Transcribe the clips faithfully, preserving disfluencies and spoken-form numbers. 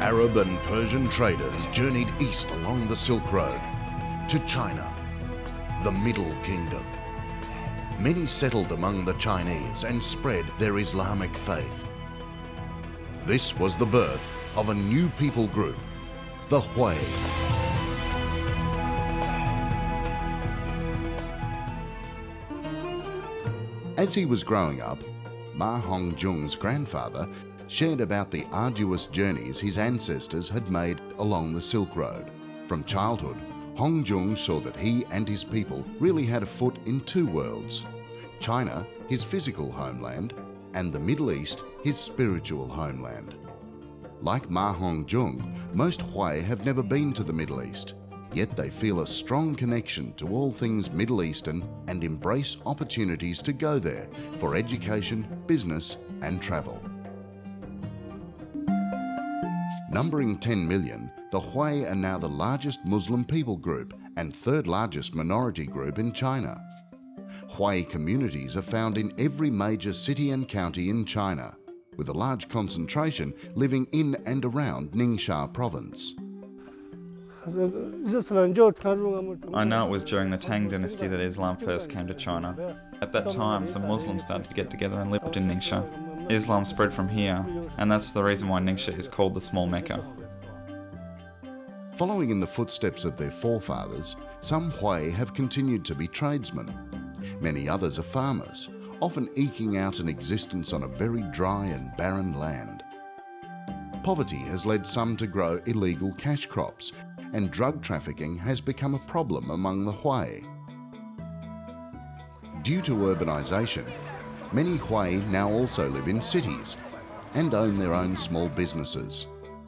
Arab and Persian traders journeyed east along the Silk Road to China, the Middle Kingdom. Many settled among the Chinese and spread their Islamic faith. This was the birth of a new people group, the Hui. As he was growing up, Ma Hongzhong's grandfather shared about the arduous journeys his ancestors had made along the Silk Road. From childhood, Hongzhong saw that he and his people really had a foot in two worlds: China, his physical homeland, and the Middle East, his spiritual homeland. Like Ma Hongzhong, most Hui have never been to the Middle East, yet they feel a strong connection to all things Middle Eastern and embrace opportunities to go there for education, business and travel. Numbering ten million, the Hui are now the largest Muslim people group and third largest minority group in China. Hui communities are found in every major city and county in China, with a large concentration living in and around Ningxia province. I know it was during the Tang dynasty that Islam first came to China. At that time, some Muslims started to get together and lived in Ningxia. Islam spread from here, and that's the reason why Ningxia is called the Small Mecca. Following in the footsteps of their forefathers, some Hui have continued to be tradesmen. Many others are farmers, often eking out an existence on a very dry and barren land. Poverty has led some to grow illegal cash crops, and drug trafficking has become a problem among the Hui. Due to urbanisation, many Hui now also live in cities and own their own small businesses.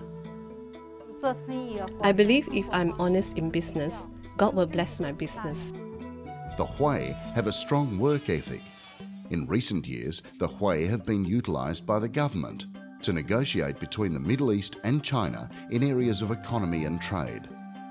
I believe if I'm honest in business, God will bless my business. The Hui have a strong work ethic. In recent years, the Hui have been utilised by the government to negotiate between the Middle East and China in areas of economy and trade.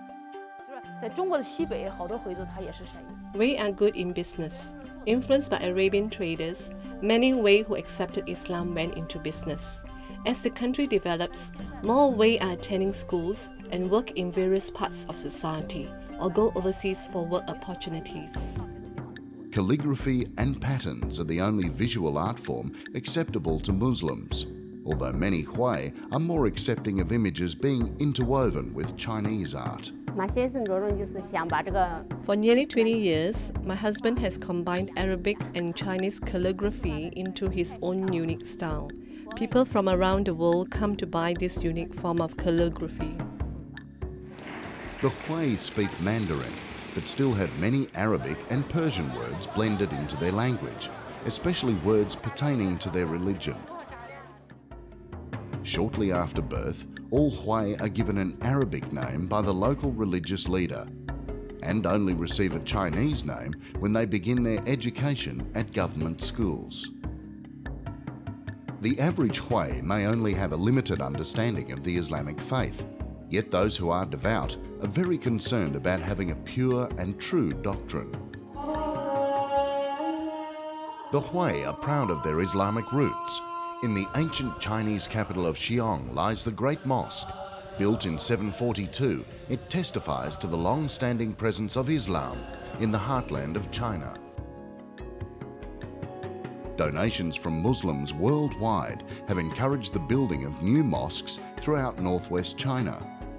We are good in business. Influenced by Arabian traders, many Hui who accepted Islam went into business. As the country develops, more Hui are attending schools and work in various parts of society or go overseas for work opportunities. Calligraphy and patterns are the only visual art form acceptable to Muslims, although many Hui are more accepting of images being interwoven with Chinese art. For nearly twenty years, my husband has combined Arabic and Chinese calligraphy into his own unique style. People from around the world come to buy this unique form of calligraphy. The Hui speak Mandarin, but still have many Arabic and Persian words blended into their language, especially words pertaining to their religion. Shortly after birth, all Hui are given an Arabic name by the local religious leader and only receive a Chinese name when they begin their education at government schools. The average Hui may only have a limited understanding of the Islamic faith, yet those who are devout are very concerned about having a pure and true doctrine. The Hui are proud of their Islamic roots. In the ancient Chinese capital of Xi'an lies the Great Mosque. Built in seven forty-two, it testifies to the long-standing presence of Islam in the heartland of China. Donations from Muslims worldwide have encouraged the building of new mosques throughout northwest China.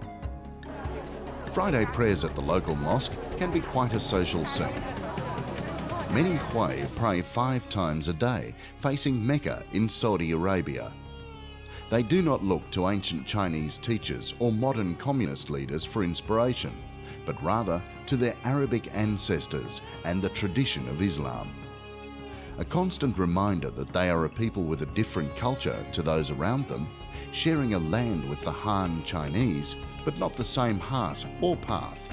Friday prayers at the local mosque can be quite a social scene. Many Hui pray five times a day, facing Mecca in Saudi Arabia. They do not look to ancient Chinese teachers or modern communist leaders for inspiration, but rather to their Arabic ancestors and the tradition of Islam. A constant reminder that they are a people with a different culture to those around them, sharing a land with the Han Chinese, but not the same heart or path.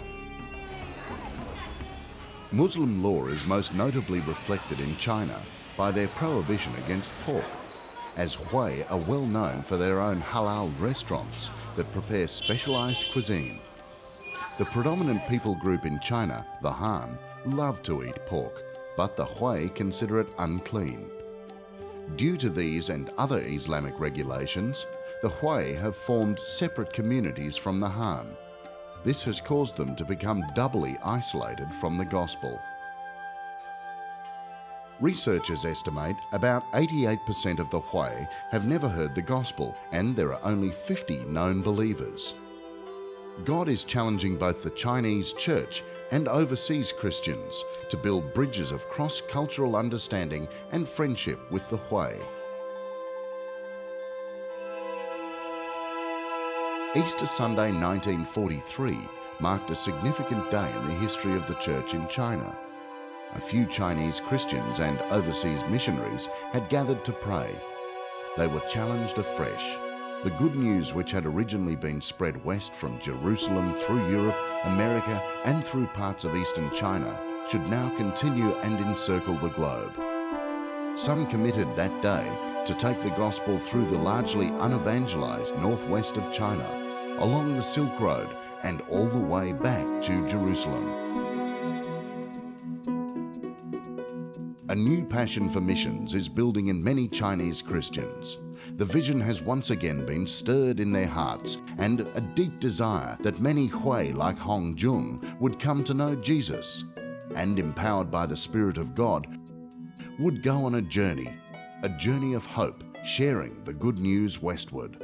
Muslim law is most notably reflected in China by their prohibition against pork, as Hui are well known for their own halal restaurants that prepare specialised cuisine. The predominant people group in China, the Han, love to eat pork, but the Hui consider it unclean. Due to these and other Islamic regulations, the Hui have formed separate communities from the Han. This has caused them to become doubly isolated from the gospel. Researchers estimate about eighty-eight percent of the Hui have never heard the gospel, and there are only fifty known believers. God is challenging both the Chinese church and overseas Christians to build bridges of cross-cultural understanding and friendship with the Hui. Easter Sunday nineteen forty-three marked a significant day in the history of the church in China. A few Chinese Christians and overseas missionaries had gathered to pray. They were challenged afresh. The good news, which had originally been spread west from Jerusalem through Europe, America and through parts of eastern China, should now continue and encircle the globe. Some committed that day to take the gospel through the largely unevangelized northwest of China, along the Silk Road and all the way back to Jerusalem. A new passion for missions is building in many Chinese Christians. The vision has once again been stirred in their hearts, and a deep desire that many Hui like Hong Jung would come to know Jesus, and empowered by the Spirit of God, would go on a journey, a journey of hope, sharing the good news westward.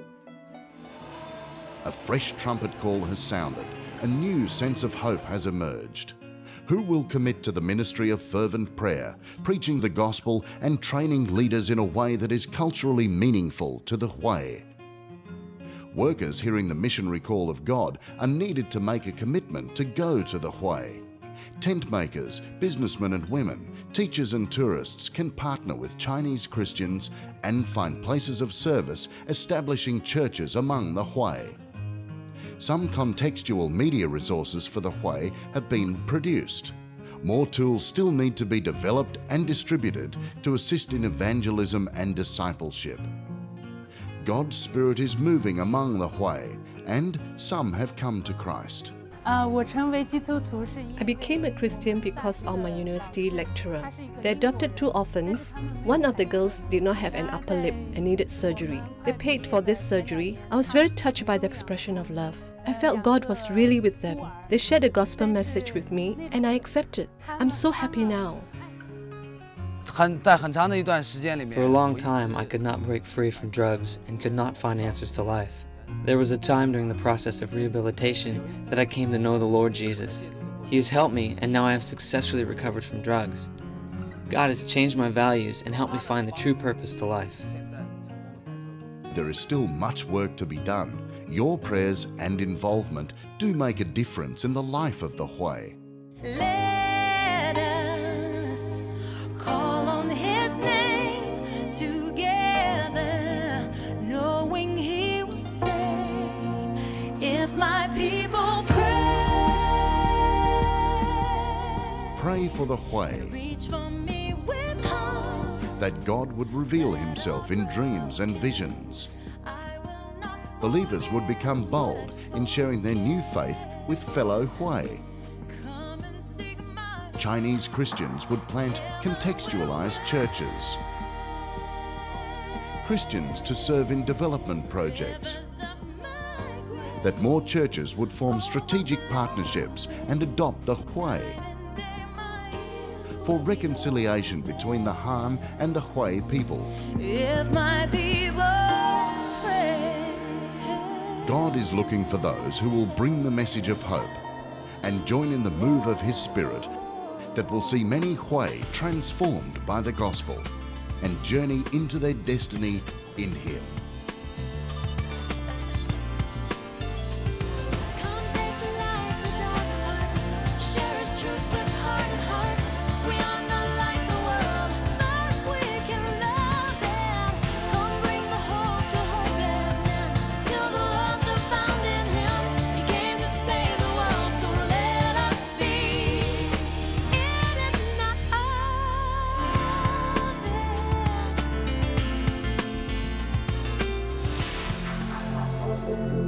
A fresh trumpet call has sounded, a new sense of hope has emerged. Who will commit to the ministry of fervent prayer, preaching the gospel and training leaders in a way that is culturally meaningful to the Hui? Workers hearing the missionary call of God are needed to make a commitment to go to the Hui. Tent makers, businessmen and women, teachers and tourists can partner with Chinese Christians and find places of service, establishing churches among the Hui. Some contextual media resources for the Hui have been produced. More tools still need to be developed and distributed to assist in evangelism and discipleship. God's Spirit is moving among the Hui, and some have come to Christ. I became a Christian because of my university lecturer. They adopted two orphans. One of the girls did not have an upper lip and needed surgery. They paid for this surgery. I was very touched by the expression of love. I felt God was really with them. They shared the gospel message with me, and I accepted. I'm so happy now. For a long time, I could not break free from drugs and could not find answers to life. There was a time during the process of rehabilitation that I came to know the Lord Jesus. He has helped me, and now I have successfully recovered from drugs. God has changed my values and helped me find the true purpose to life. There is still much work to be done. Your prayers and involvement do make a difference in the life of the Hui. Let us call on His name together, knowing He will say, if my people pray. Pray for the Hui, Reach for me with hope. that God would reveal Himself in dreams and visions. Believers would become bold in sharing their new faith with fellow Hui. Chinese Christians would plant contextualized churches. Christians to serve in development projects. That more churches would form strategic partnerships and adopt the Hui. For reconciliation between the Han and the Hui people. If my people pray. God is looking for those who will bring the message of hope and join in the move of His Spirit that will see many Hui transformed by the gospel and journey into their destiny in Him. Thank you.